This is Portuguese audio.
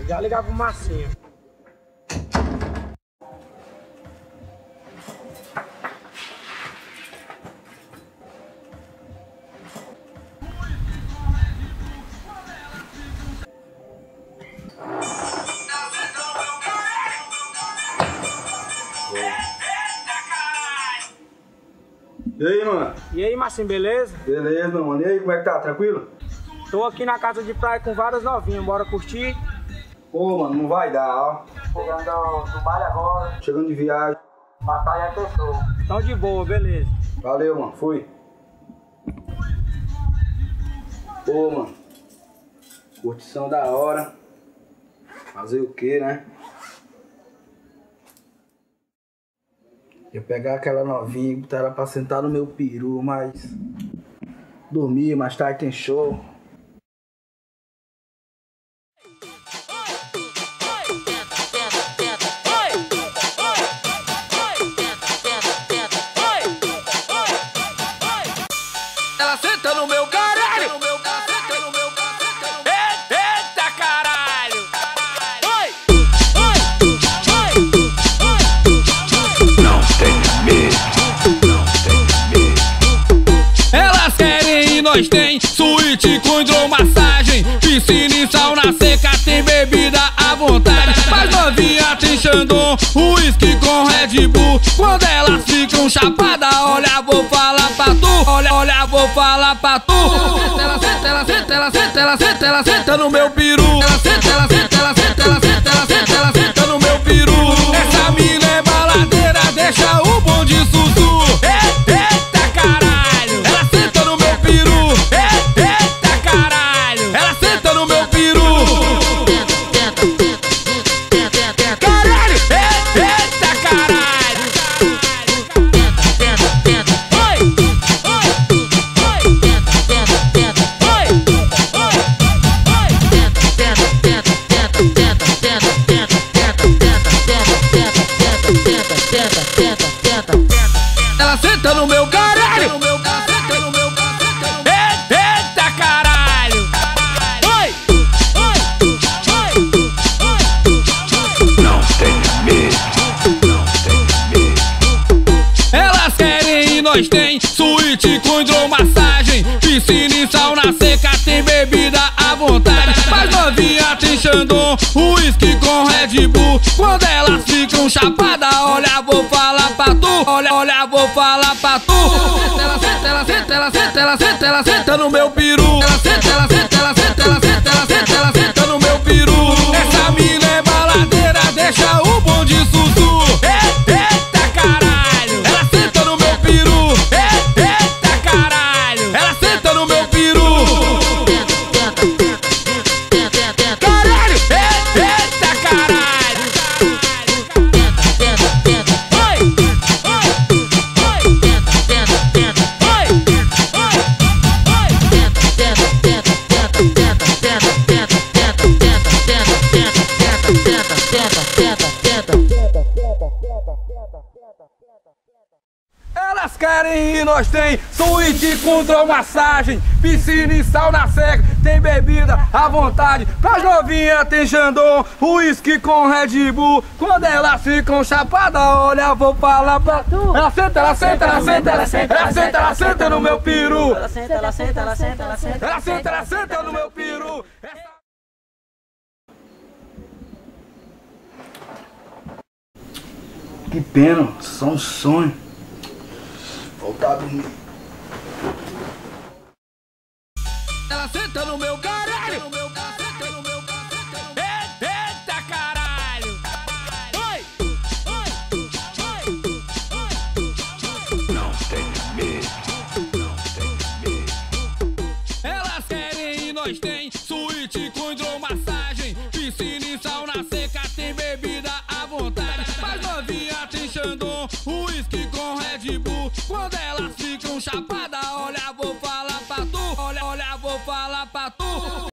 Já ligar pro Marcinho. E aí, mano? E aí, Marcinho, beleza? Beleza, meu mano. E aí, como é que tá? Tranquilo? Tô aqui na casa de praia com várias novinhas, bora curtir? Pô, mano, não vai dar, ó. Chegando do baile agora. Chegando de viagem. Batalha é fechou. Então de boa, beleza. Valeu, mano. Fui. Pô, mano. Curtição da hora. Fazer o quê, né? Eu pegar aquela novinha e botar ela pra sentar no meu peru, mas... dormir, mais tarde tem show. Ela senta no meu caralho. Eita caralho. Não tem medo. Elas querem e nós tem suíte com hidromassagem, piscina e sauna seca, tem bebida à vontade. Mas novinha tem Xandão, uísque com Red Bull. Quando elas ficam chapadas, olha, vou falar pra tu. Olha, vou falar pra tu. Ela senta, ela senta, ela senta, ela senta, ela senta no meu peru. Ela senta, ela senta, ela senta, ela senta, ela senta, ela senta no meu peru. Essa mina é baladeira, deixa o bonde sussu. Eita caralho. Ela senta no meu peru. Eita caralho. Ela senta no meu peru. Caralho. Eita caralho. Ela senta no meu caralho. Eita caralho. Não tem medo. Elas querem e nós tem suíte com hidromassagem, piscina e sauna seca, tem bebida à vontade. Mas novinha tem Xandão, uísque com Red Bull. Quando elas ficam chapadas, olha, vou falar pra tu. Olha, vou falar pra tu. Ela senta, ela senta, ela senta, ela senta, ela senta no meu peru. Ela senta, ela senta, ela senta, ela senta, ela senta, ela senta no meu peru. Essa mina é baladeira, deixa o bonde sussu. Eita caralho. Ela senta no meu peru. Eita caralho. Ela senta no meu peru. Caralho. Eita caralho. Elas querem e nós tem suíte com hidromassagem, piscina e sauna seca, tem bebida à vontade. Pras novinhas tem Xandão, uísque com Red Bull. Quando elas ficam chapadas, olha, vou falar pra tu. Ela senta, ela senta, ela senta, ela senta, ela senta, ela senta no meu peru. Ela senta, ela senta, ela senta, ela senta. Ela senta, ela senta no meu peru. Que pena, só um sonho. Voltar a dormir. Ela senta no meu caralho. Eita caralho. Não tem medo. Elas querem e nós tem suíte com hidromassagem, piscina e sauna seca, tem bebida à vontade. Mas novinha tem Xandão, uísque com Red Bull. Quando elas ficam chapadas, olha, vou falar pra tu. Olha, vou falar pra tu.